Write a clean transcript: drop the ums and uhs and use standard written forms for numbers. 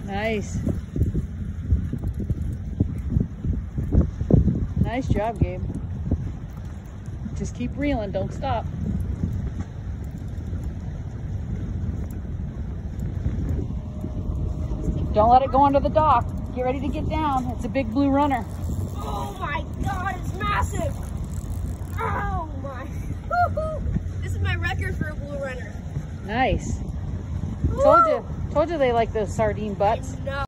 Nice. Nice job, Gabe. Just keep reeling, don't stop. Don't let it go under the dock. Get ready to get down. It's a big blue runner. Oh my God, it's massive. Oh my. This is my record for a blue runner. Nice. Woo! Told you they like those sardine butts. No.